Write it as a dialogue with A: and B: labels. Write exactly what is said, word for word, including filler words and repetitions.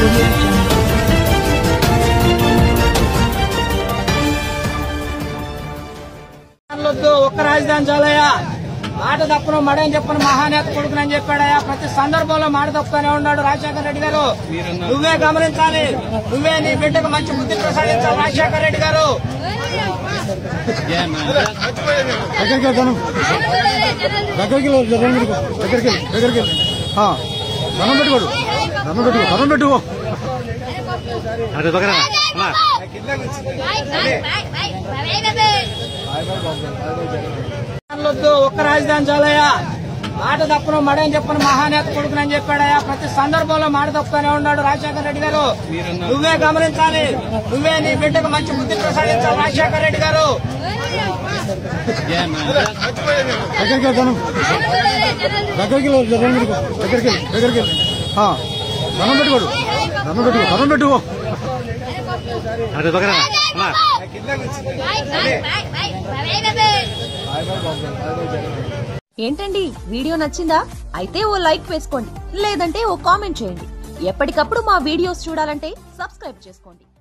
A: ఒక్క రాజధాని చాలయ్యా, మాట తప్పును మడని చెప్పను మహానేత కొడుకునని చెప్పాడయ్యా. ప్రతి సందర్భంలో మాట తప్పుతూనే ఉన్నాడు రాజశేఖర రెడ్డి గారు. నువ్వే గమనించాలి, నువ్వే నీ బిడ్డకు మంచి బుద్ధి ప్రసాదించాలి రాజశేఖర రెడ్డి గారు.
B: దగ్గరికి దగ్గరికి దగ్గరికి దగ్గరికి ధనం పెట్టుకోడు ధనం పెట్టుకో ధనం పెట్టుకో
A: ఒక్క రాజధాని చాలయ్యా, మాట తప్పును మడని చెప్పను మహానేత కొడుకునని చెప్పాడయ్యా. ప్రతి సందర్భంలో మాట తప్పుతూనే ఉన్నాడు రాజశేఖర రెడ్డి గారు. నువ్వే గమనించాలి, నువ్వే నీ బిడ్డకు మంచి బుద్ధి ప్రసాదించాలి రాజశేఖర రెడ్డి గారు.
B: దగ్గరికి ధనం దగ్గరికి దగ్గరికి దగ్గరికి ధనం పెట్టుకోడు ధనం పెట్టుకో ధనం పెట్టుకో
C: ఏంటండి, వీడియో నచ్చిందా? అయితే ఓ లైక్ వేసుకోండి, లేదంటే ఓ కామెంట్ చేయండి. ఎప్పటికప్పుడు మా వీడియోస్ చూడాలంటే సబ్స్క్రైబ్ చేసుకోండి.